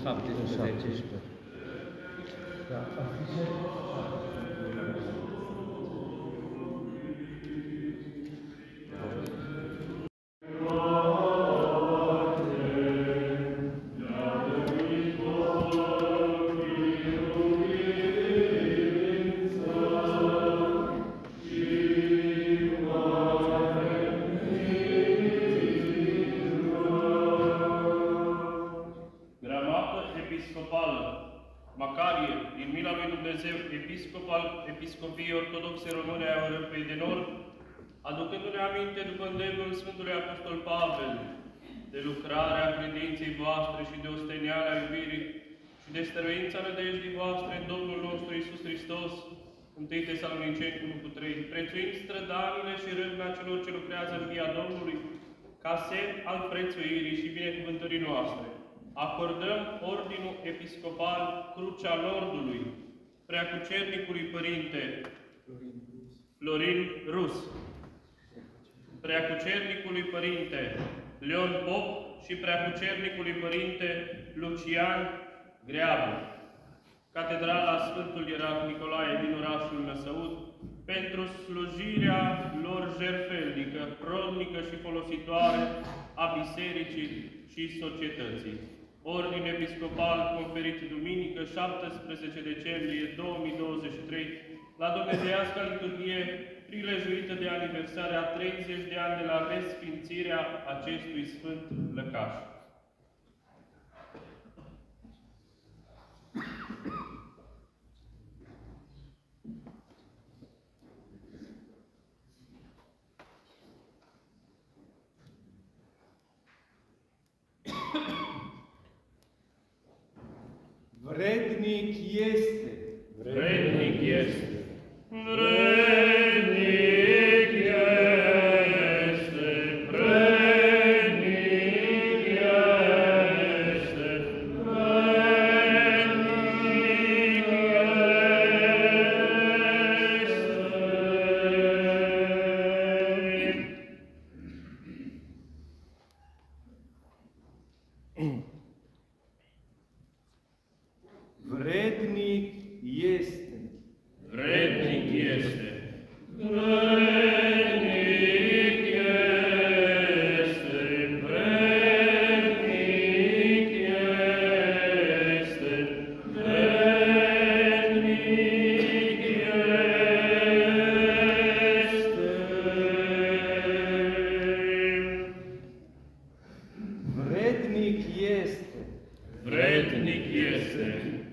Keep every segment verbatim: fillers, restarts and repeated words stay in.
șaptesprezece. Da, afișe. Episcop al Episcopiei Ortodoxe Române a Europei de Nord, aducându-ne aminte după îndemnul Sfântului Apostol Pavel, de lucrarea credinței voastre și de osteniarea iubirii și de stăruința nădejdii voastre în Domnul nostru Iisus Hristos, întâi Tesaloniceni unu cu trei, prețuind strădanile și râvna celor ce lucrează în via Domnului, ca semn al prețuirii și binecuvântării noastre, acordăm Ordinul Episcopal Crucea Nordului, Preacucernicului Părinte Florin Rus, Preacucernicului Părinte Leon Pop și Preacucernicului Părinte Lucian Greabă, Catedrala Sfântul Ierarh Nicolae din orașul Năsăud, pentru slujirea lor jertfelnică, rodnică și folositoare a Bisericii și societății. Ordin episcopal conferit duminică, șaptesprezece decembrie două mii douăzeci și trei, la Dumnezeiasca liturghie prilejuită de aniversarea a treizeci de ani de la resfințirea acestui sfânt lăcaș. Vrednic este. Vrednic este. Vrednic este. Vrednic este. Vrednic Vrednic este. Vrednic este. Vrednic este. Vrednic este. Vrednic este. Vrednic este. Vrednic este.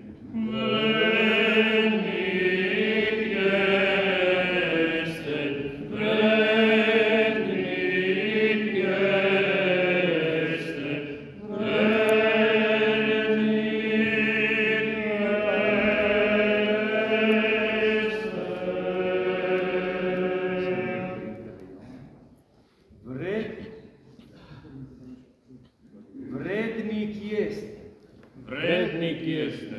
Vrednic este. Vrednic este.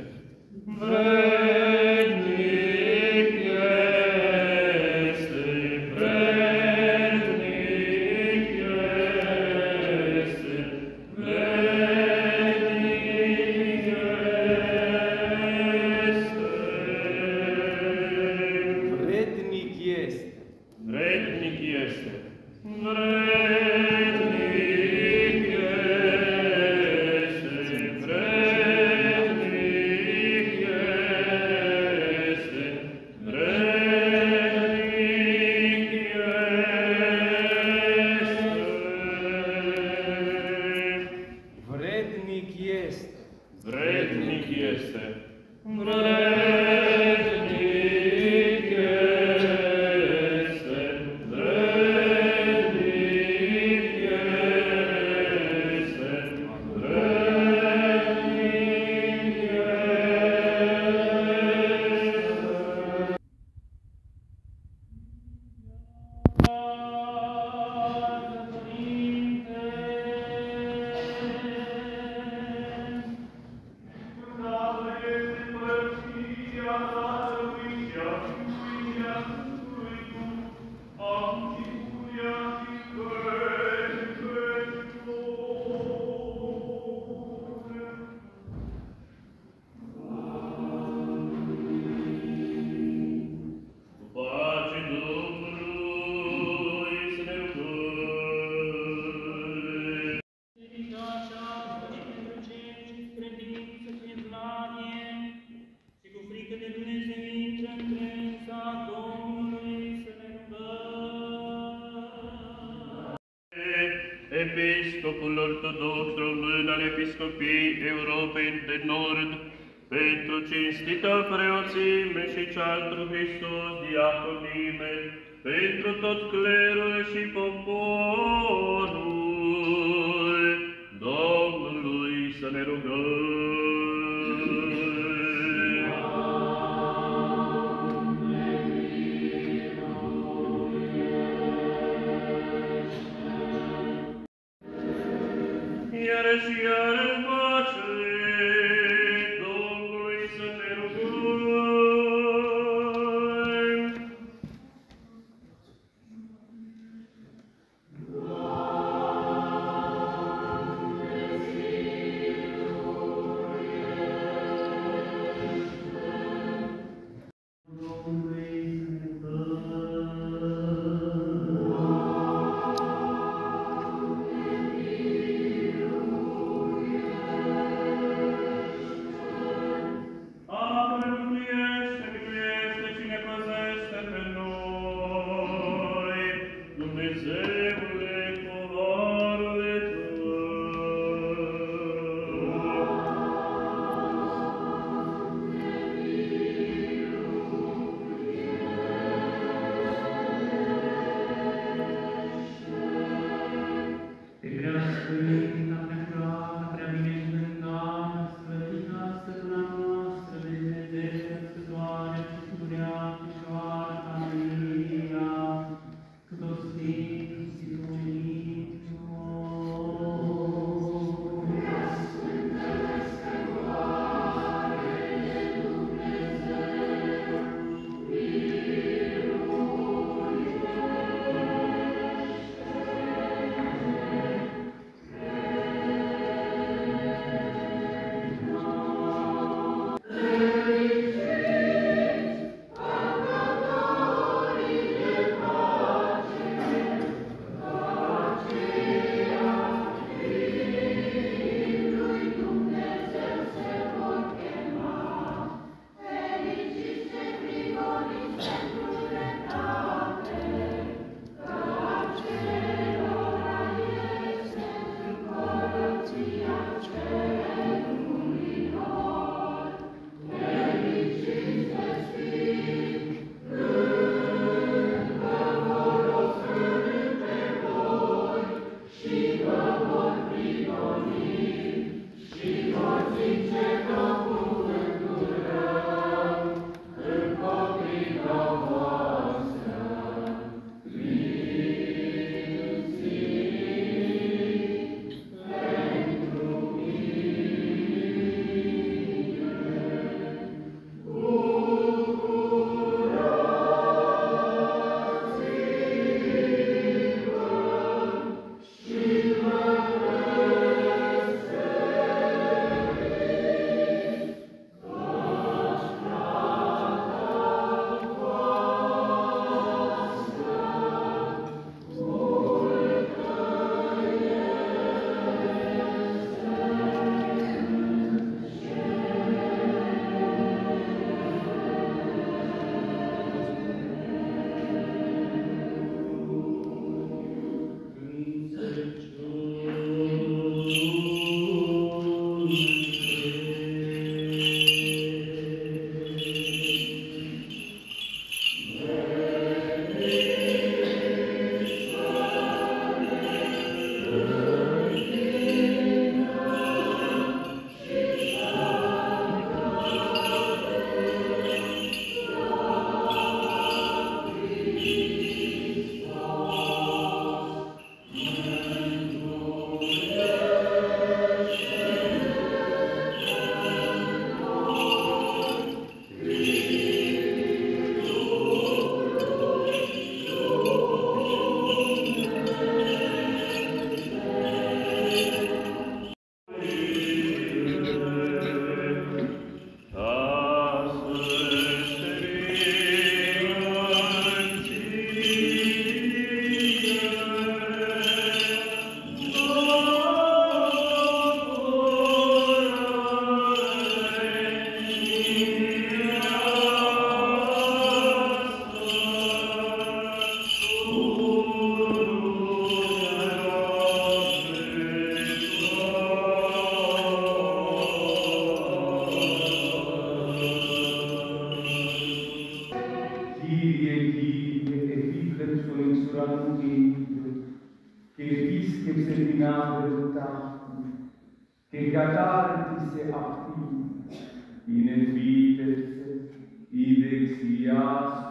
Vrednic este. Vrednic este. Vrednic este. Vrednic este. Vrednic este. Vrednic Episcopul Ortodox Român al Episcopiei Europei de Nord, pentru cinstită preoțime și cea întru Hristos diaconime, pentru tot clerul și poporul Domnului să ne rugăm. Iarăși, iar în pace, Domnului să ne rugăm. consuranti, che visceps et vinave rotatum, che catartis et apti, in vites, ibex iasum.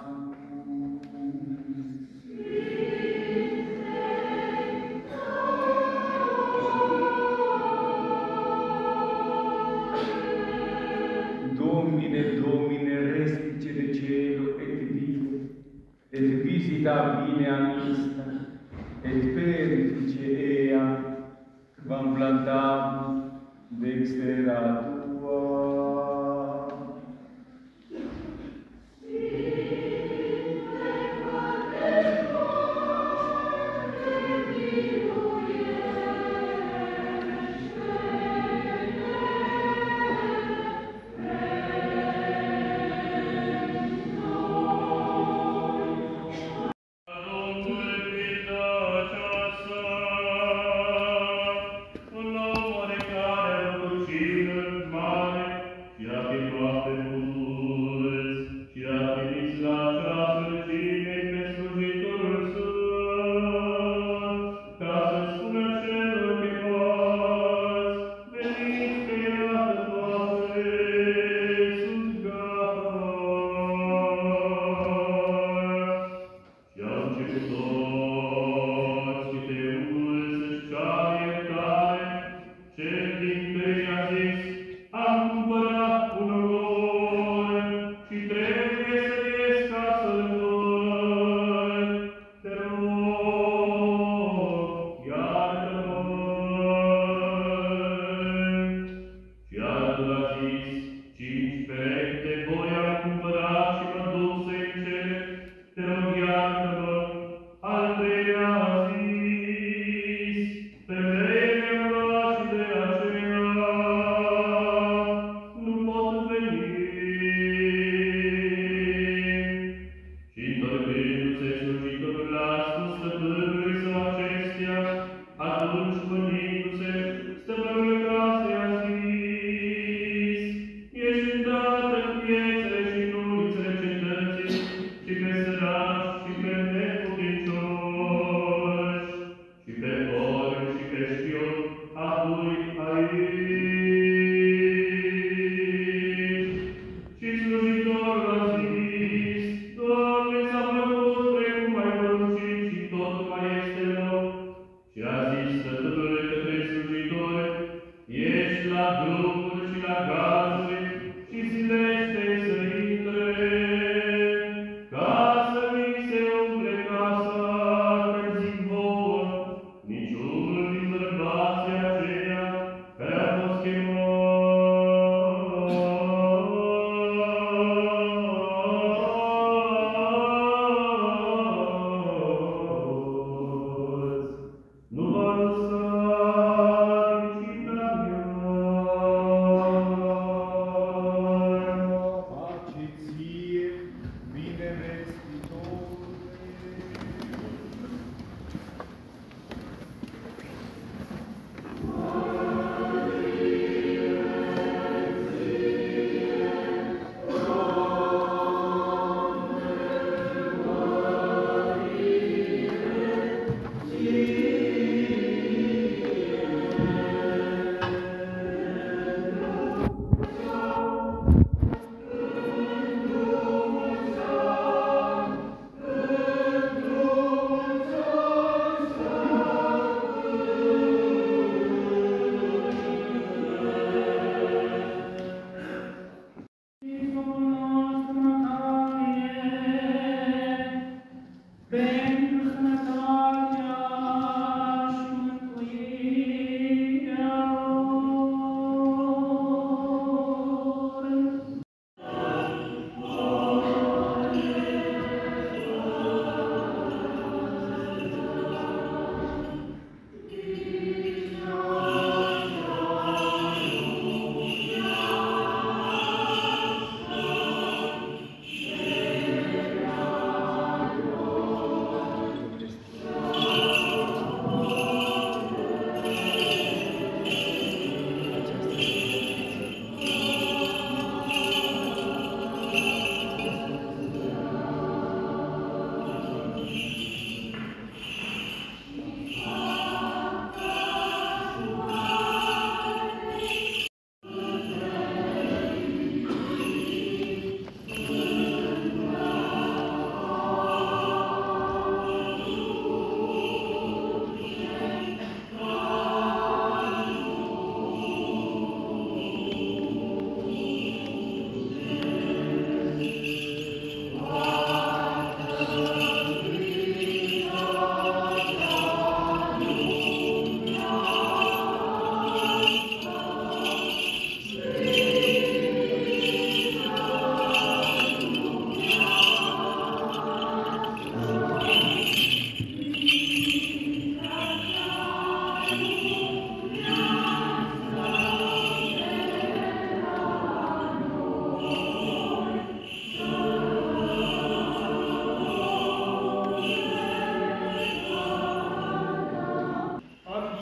Domine, Domine, respice de cielo et vite, et visita bine amista, et perifice ea, quam plantamus dextera tua.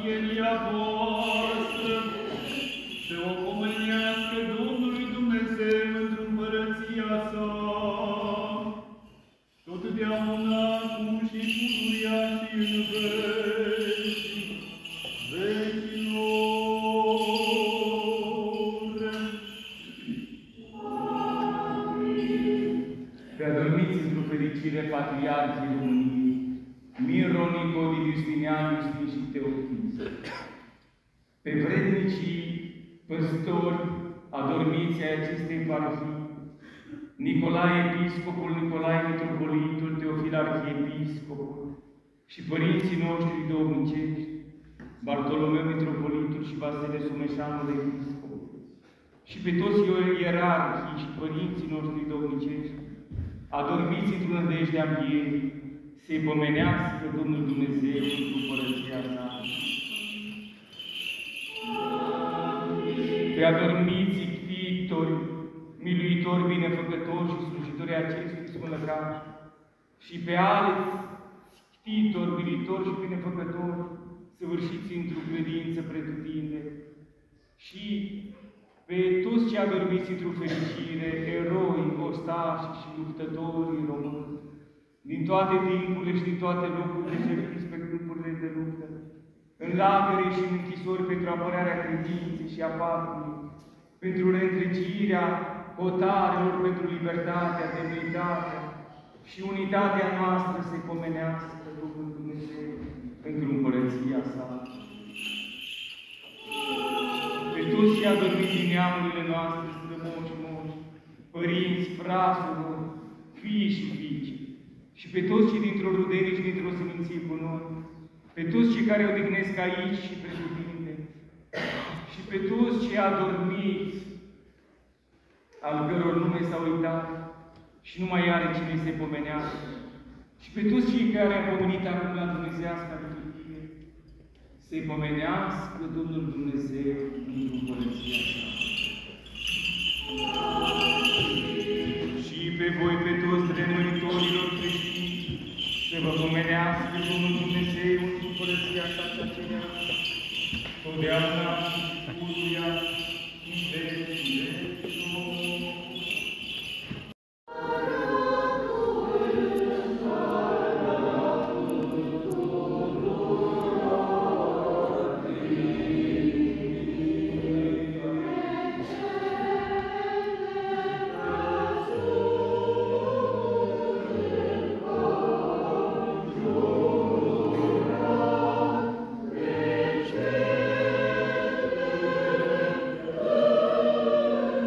mărturia voastră, să o pomenească Domnului Dumnezeu într-o împărăția sa, totdeauna, acum și pururia și în vecii vecilor. Pe adormiți într-o fericire patriarhii României, Miro, Nicodie, Justinian, Justin și Teofil. Pe vrednicii păstori adormiți ai acestei eparhii, Nicolae Episcopul, Nicolae Mitropolitul, Teofil Arhiepiscopul și părinții noștri duhovnicești, Bartolomeu Mitropolitul și Vasile Someșanul Episcopul, și pe toți ierarhii și părinții noștri duhovnicești, adormiți într-o nădejde a învierii, să-i pomenească Domnul Dumnezeu într-o împărăția sa. Pe adormiții pictori, miluitori, binefăcători și slujitori acestui spălăcaș, și pe alți titori, militori și binefăcători, săvârșiți într-o credință pretutinde, și pe toți cei adormiți într-o fericire, eroi, ostași și luptători români, din toate timpurile și din toate locurile serviți pe grupurile de luptă, în lagăre și în închisori pentru apărarea credinței și a patriei, pentru reîntregirea hotarelor, pentru libertatea, demnitatea și unitatea noastră să-i pomenească Domnul Dumnezeu pentru împărăția sa. Pe toți cei adormiți din neamurile noastre, strămoși, moși, părinți, fraților, fii și fiice, și pe toți cei dintr-o rudenie și dintr-o seminție cu noi, pe toți cei care odihnesc aici și pretutinde, și pe toți cei adormiți, al căror nume s-au uitat și nu mai are cine să-i pomenească, și pe toți cei care au pomenit acum la Dumnezeiasca liturghie, să-i pomenească Domnul Dumnezeu în împărăția sa. Și pe voi, pe toți rămânitorilor creștini, să vă pomenească Domnul Dumnezeu în împărăția sa cea cerească, totdeauna și pururia în vecii vecilor. Amen.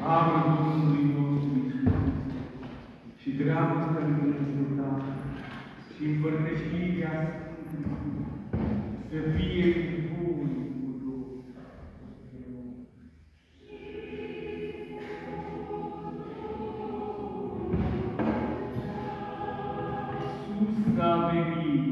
Harul Domnului nostru și dragostea lui Dumnezeu Tatăl și împărtășirea să fie cu voi. Sus a venit.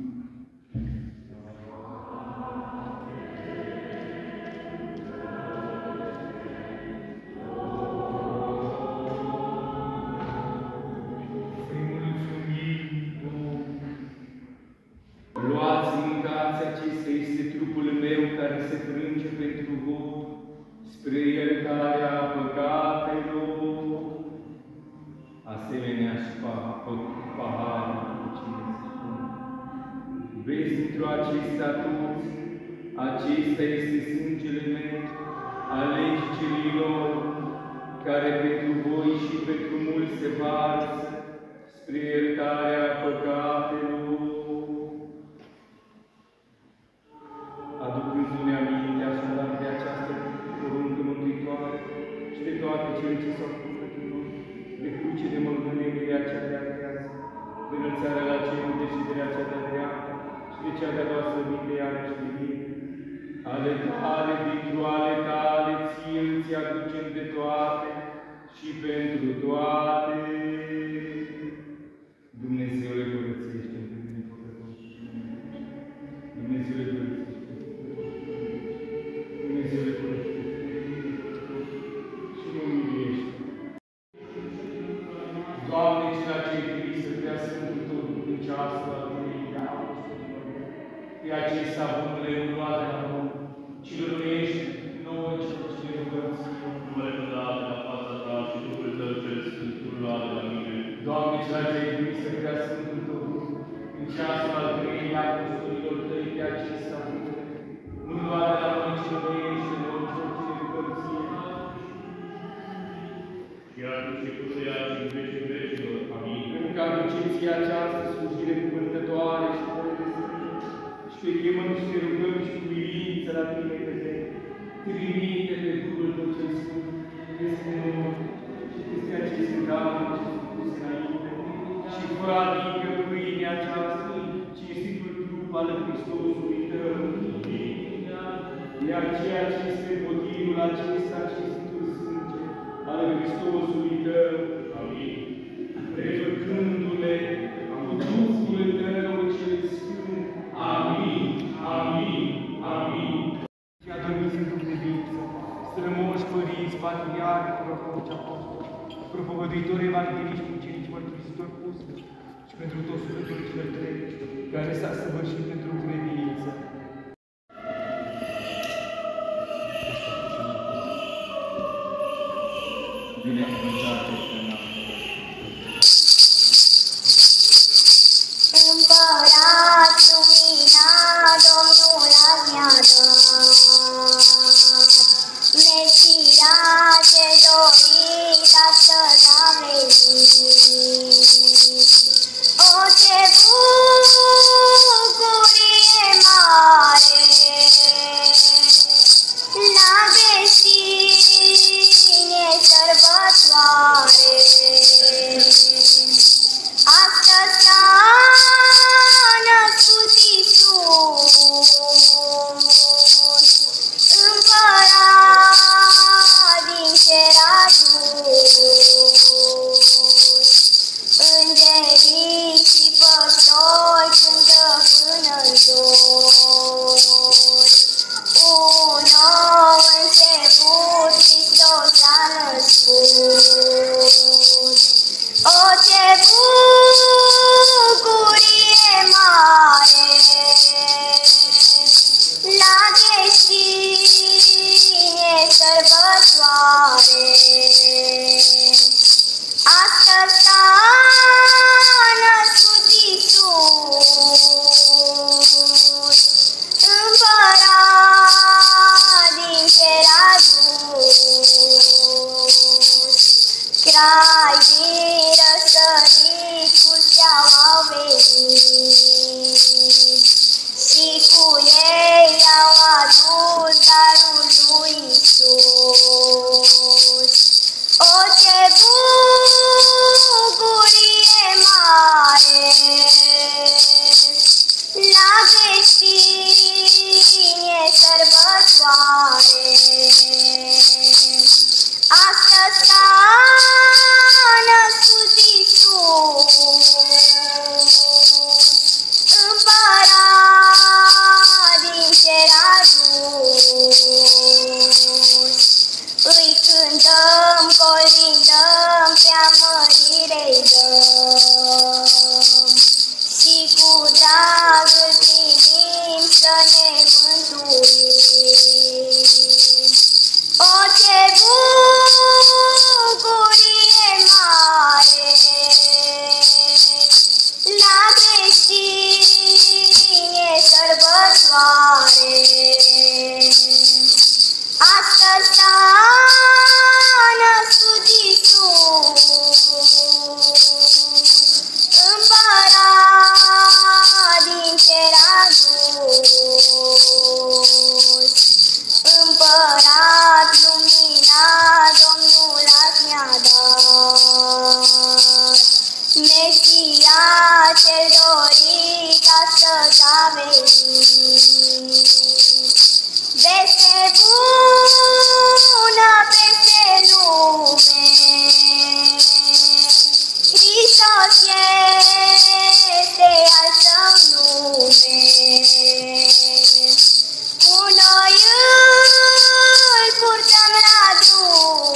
Luați, mâncați, acesta este trupul meu care se frânge pentru voi, spre iertarea păcatelor. Asemenea și paharul cu cine se spune. Vezi într-o acestea toți, acesta este sângele meu, alegi celilor, care pentru voi și pentru mulți se varsă, spre iertarea păcatelor. Aducându-ne aminte așadar de această poruncă mântuitoare și de toate cele ce s-au făcut pentru noi, de cruce de mărgăneire cea de-a trează, de înălțarea la cerul, deschiderea cea de-a dreapta și de cea de-a doua slăvire iarăși de mine. Ale tale, dintr-o ale tale, ție îți aducem de toate și pentru toate. Dumnezeu le curățește în primele păcătoși. Dumnezeu le curățește. Dumnezeu le curățește. Și nu miluiește. Doamne, cel ce ai trimis să fie Sfântul Tău în ceasul al Tăi, pe acesta bunule luate la noi, ci lăruiește nouă celor ce ne rugăm ție. Numele Tău de la fața Ta și Duhul Tău cel Sfântul luat de la mine. Doamne, cel ce ai trimis să fie Sfântul Tău în ceasul al Tăi, apostolilor Tăi, pe acesta bunule, nu lua de la noi ce lăruiește nouă celor ce ne rugăm ție. Și atunci și puterea și în vecii vecilor. Amin. Pentru că aduceți ție această slujire cuvântătoare și fără de sfânt, și te chemăm și te rugăm și cu milință la Tine, Dumnezeu, trimite pe Duhul Tău cel Sfânt, peste noi și peste aceste daruri ce sunt puse înainte, și fă adică pâinea aceasta, cinstitul trup al Hristosului Tău, iar ceea ce este motivul acesta, cinstitul sânge al Hristosului Tău, Amin. prefăcându-le cu Duhul Tău cel Sfânt. Amin, amin, amin. Și adormiți în Dumnezeiță, strămoși părinți, patriarhi, proroci, apostoli, propovăduitori, evangheliști, ucenici, mărturisitori pustici, și pentru toți sufletul cel treci, care s-a săvârșit într-o credință. Binecuvântat este Împărat luminat, Domnul mi-a dat, Mesia ce dorit astăzi a venit. O, ce bucurie mare, la destine sărbătoare. Astăzi s-a născut Iisus, Împărat din cer adus. Îngerii și păstori cântă până-n zor. Un nou început Hristos a născut. O, ce bucurie mare, la destine sărbătoare. Astăzi s-a născut Iisus, Împărat din cer adus. Crai din răsărit cu steaua au venit, și cu ei au adus darul lui Iisus. Îi cântăm, colindăm, preamărire-i dăm. Și cu drag îl primim să ne mântuim. O, ce bucurie mare la creștini e sărbătoare. Astăzi s-a născut Iisus, Împărat din cer adus, Împărat luminat, Domnul azi ne-a dat. Mesia cel dorit astăzi a venit. Veste bună peste lume, Hristos este al său nume. Cu noi îl purtăm la drum,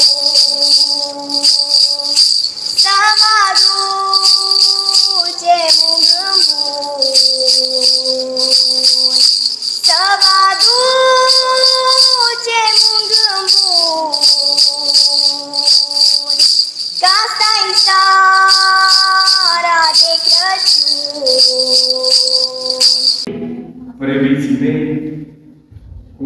să vă aducem un gând bun, să vă aducem un gând bun, că asta-i seara de Crăciun. Preobiții mei, cu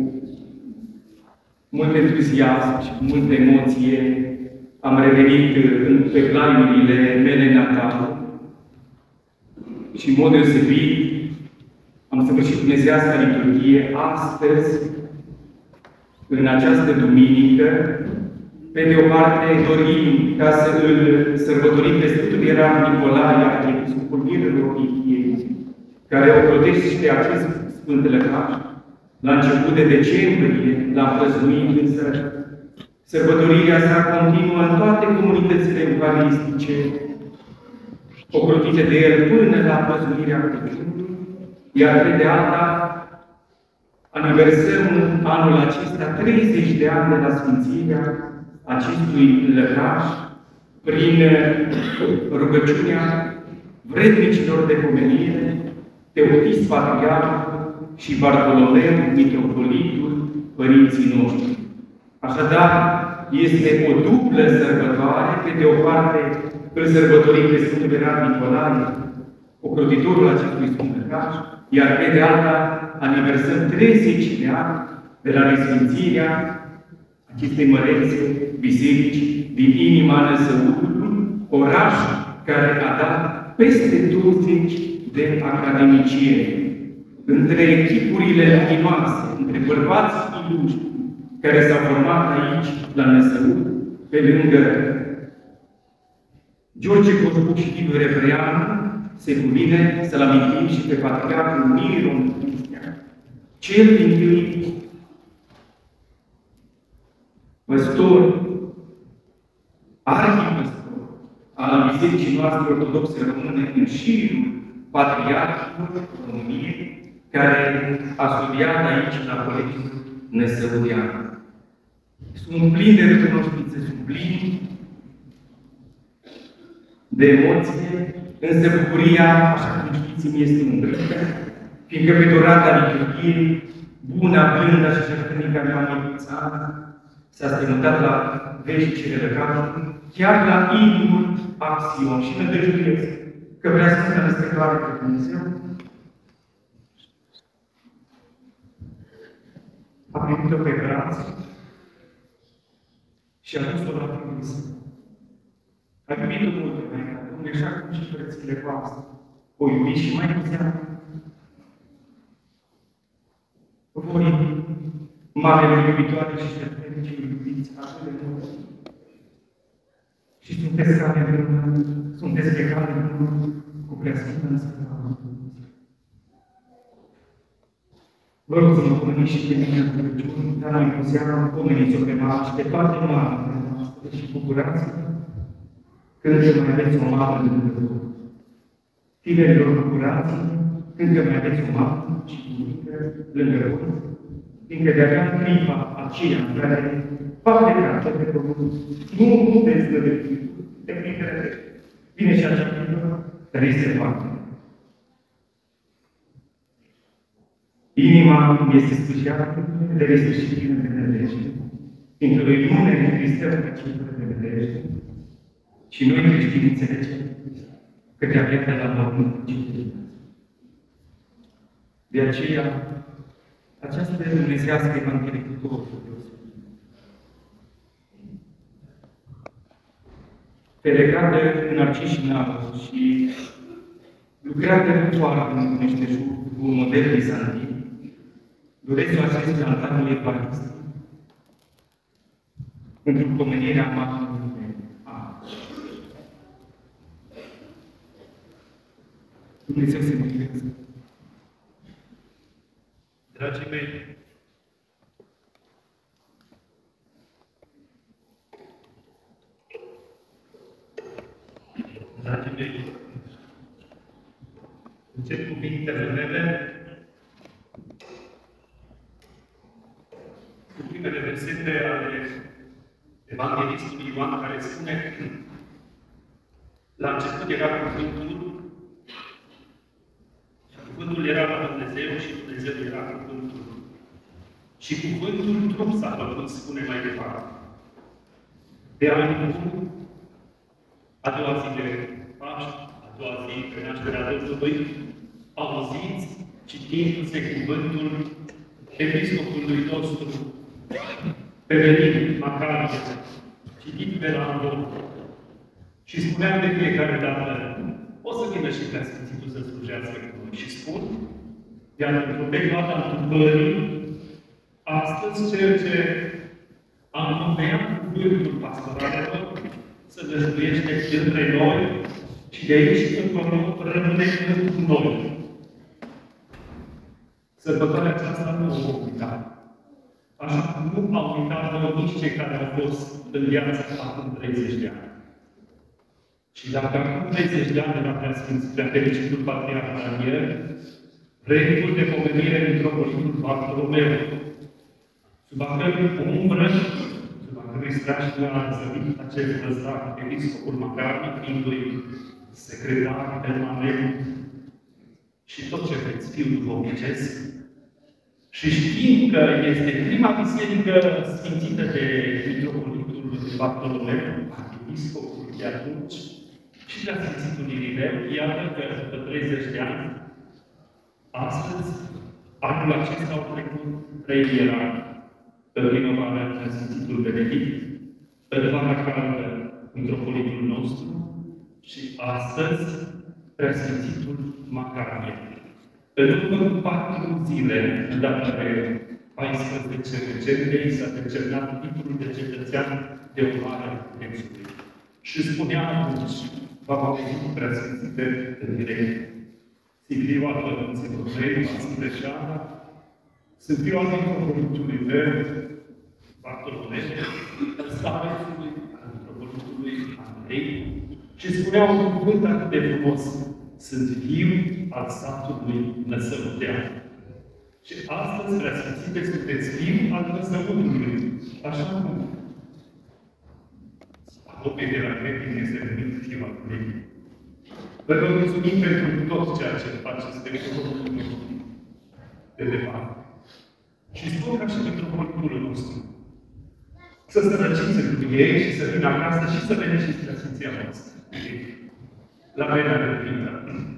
mult entuziasm și cu multă emoție am revenit pe planurile mele natale și în mod deosebit am săvârșit Dumnezeiasca liturghie astăzi, în această duminică. Pe de o parte, dorim ca să îl sărbătorim pe Sfântul Ierarh Nicolae, Arhiepiscopul Mirelor Nichiei, care o protește și pe acest Sfânt Lăcaș. La început de decembrie l-am prăznuit, însă sărbătorirea sa continuă în toate comunitățile euharistice, ocrotite de el până la prăznuirea Crăciunului, iar pe de alta aniversăm anul acesta treizeci de ani de la sfințirea acestui lăcaș prin rugăciunea vrednicilor de pomenire, Teotis Patriarhul și Bartolomeu, Mitropolitul, părinții noștri. Așadar, este o dublă sărbătoare. Pe de o parte, îl sărbătorim pe Sfântul Ierarh Nicolae, ocrotitorul acestui Sfânt Lăcaș, iar pe de alta, aniversăm treizeci de ani de la resfințirea acestei mărețe biserici din inima Năsăudului, oraș care a dat peste douăzeci de academicieni. Între echipurile luminoase, între bărbați iluși care s-au format aici, la Năsăud, pe lângă George Coșbuc și Liviu Rebreanu, se cuvine să-l amintim și pe Patriarhul Miron Cristian, cel din tâi păstor, arhipăstor al Bisericii noastre ortodoxe române în șirul Patriarhilor României, care a studiat aici la Colegiul Năsăudean. Sunt plini de recunoștință, sunt plini de emoție, însă bucuria, așa cum știți, îmi este umbrită, fiindcă pe durata liturghiei, buna, blânda și jertfănica mea măicuțană s-a strămutat la veșnicile lăcașului, chiar la inimul Axion și nădăjduiesc că vrea să fie născătoare pe Dumnezeu. A primit-o pe brațe și a dus-o la primul său. A iubit-o mult pe mea, Domnule, așa cum și frățile voastre. O iubiți și mai puțin. Voi, mamele iubitoare și șterpenice, iubiți așa de mult. Și sunteți ca de mână, sunteți pe care de mână, cu preasfântă însătătoare. Vă rog să mă pomeniți și pe mine în Crăciun, dar noi cu seara pomeniți-o pe mamă și pe toate mamele noastre și bucurați-vă când mai aveți o mamă lângă voi. Tinerilor, bucurați-vă când mai aveți o mamă și bunică lângă voi. fiindcă de-abia în clipa aceea în care va pleca către pământ, nu, nu dezvădări, de printre vine și acea clipă care este moarte. Inima este sfârșiată, dar este și plină de nădejde. Fiindcă lui nu ne întristăm ca cei fără de nădejde, și noi creștini înțelegem că de-abia de la pământ citim. De aceea, această dumnezeiască Evanghelie cu totul ferecată în Arcișinau și lucrată cu toată în Meșteșug cu un model bizantin, doresc să asist la altarul Evanghelii pentru pomenirea Marului a. Dumnezeu să mântuiască. Dragii mei, dragii mei, încep cuvintele mele cu primele versete ale Evanghelistului Ioan, care spune: la început era cuvântul, și cuvântul era la Dumnezeu și Dumnezeu era cuvântul. Și cuvântul trup s-a făcut, spune mai departe. De ani buni, a doua zi de Paști, a doua zi de nașterea Domnului, auziți, citindu-se cuvântul episcopului nostru, Pevelin Macarie, citit pe la Andon. Și spuneam de fiecare dată: o să vină și Preasfințitul să slujească cu noi. Și spun, iar într-o perioadă a întâmplării, astăzi cel ce a înmâneiat cuvântul pastoralelor să dăjduiește între noi și de aici încolo rămâne cu noi. Sărbătoarea aceasta nu o uitat. Așa cum nu au uitat-o nici cei care au fost în viață acum treizeci de ani. Și dacă acum treizeci de ani de la Preasfințitul Fericitul Patriarh Daniel, premiul de pomenire mitropolitul Bartolomeu, sub a cărui umbră, sub a cărui strașină a zăvit acest răzdac, episcopul Macarie, fiindu-i secretar permanent și tot ce veți fi duhovnicesc, și știind că este prima biserică sfințită de mitropolitul Bartolomeu, episcopul de atunci, și la Sfințitul Irineu, iată că după treizeci de ani, astăzi, anul acesta au trecut trei ierarhi. Pe primăvară, Sfințitul Benedict, pe vara caldă, mitropolitul nostru, și astăzi, Preasfințitul Macarie. În urmă cu patru zile, în data de paisprezece decembrie, i s-a decernat titlul de cetățean de onoare al județului. Și spunea atunci, v-am auzit cu Preasfințite în direct, Sibiu al Părății Dumnezeu, Vasile Șana, sunt eu al mitropolitului meu, Bartolomeu, al starețului, al mitropolitului Andrei, și spunea un cuvânt atât de frumos: sunt viu al satului Năsăutean. Și astăzi, Preasfințite, sunteți viu al Năsăutului, așa cum apropie de la Cretin este numit fiu al lui. Vă mulțumim pentru tot ceea ce faceți de mitropolitul nostru de departe. Și spun ca și mitropolitul nostru să sărăciți cu ei și să vină acasă și să veneți la Sfinția voastră. La mea de plină.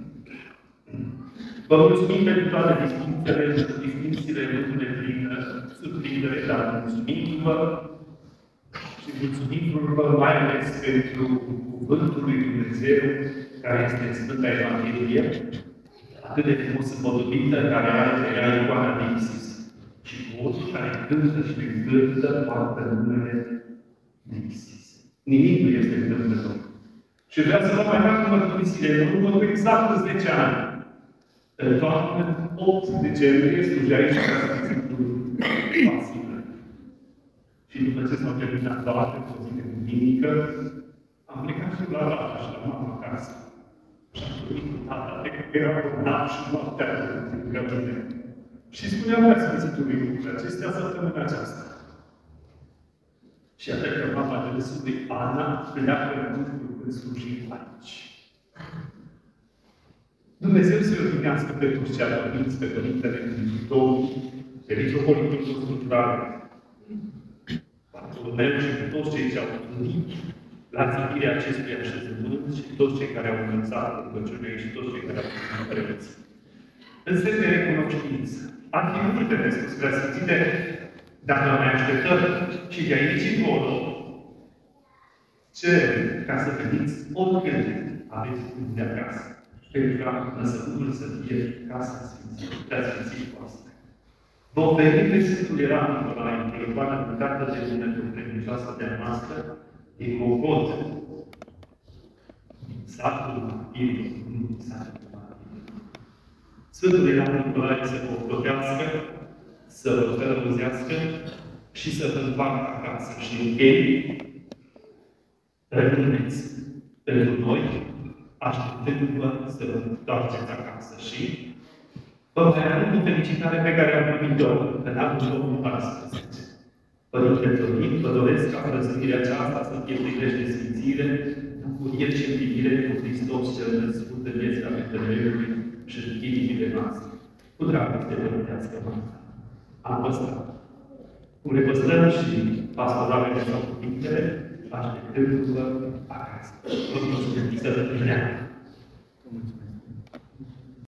Vă mulțumim pentru toate distințiile, distințiile lucrurile plină, surprindere, dar mulțumim-vă și mulțumim-vă mai ales pentru cuvântul lui Dumnezeu, care este în Sfânta Evanghelie, atât de frumos împodobită, care are pe ea icoana de Iisus. Și voci care cântă și cântă toată numele de Iisus. Nimic nu este întâmplător. Și vreau să vă mai fac mărturisire. În urmă cu exact zece ani, în toamnă, opt decembrie, slujea aici ca Sfântul Vasile. Și după ce s-au terminat toate, cu o zi de duminică, am plecat și la Rata și la mama acasă. Și am dormit cu tata, de că era bolnav și noaptea de Și spunea mea Sfințitului lucrurile acestea săptămâna aceasta. Și atât că mama Dânsului, Ana, pleacă în Duhul în slujit aici. Dumnezeu să-i odinească pe toți cei adormiți, pe Părintele Mântuitorul, pe mitropolitul nostru Drag, Bartolomeu și pe toți cei ce au gândit la zidirea acestui așezământ și toți cei care au înălțat rugăciunea și toți cei care au făcut preoți. În semn de recunoștință, ar fi multe de spus prea sfințite, dacă mai așteptăm și de aici încolo, cer ca să veniți oricând aveți timp de acasă, pentru ca năsământul să fie casa Sfințită, prea Sfințită voastră. Vom veni pe Sfântul Ieram Nicolae, într-o icoană purtată de Dumnezeu credincioasă de-a noastră, din Mogod, din satul Martirului, din satul Martirului. Sfântul Ieram Nicolae să vă protească, să vă călăuzească și să vă întoarcă acasă. Și închei, rămâneți pentru noi, așteptându-vă să vă întoarceți acasă. Și vă mai arăt o felicitare pe care am primit-o în anul două mii paisprezece. Părinte Florin, vă doresc ca răzbirea aceasta să fie plină de sfințire, bucurie și împlinire cu Hristos cel născut în vieția Betleemului și în inimile noastre. Cu dragoste părintească noastră. Am păstrat. Cum le păstrăm și pastoralele sau cuvintele, așteptându-vă acasă. Vă mulțumim să vă mulțumesc.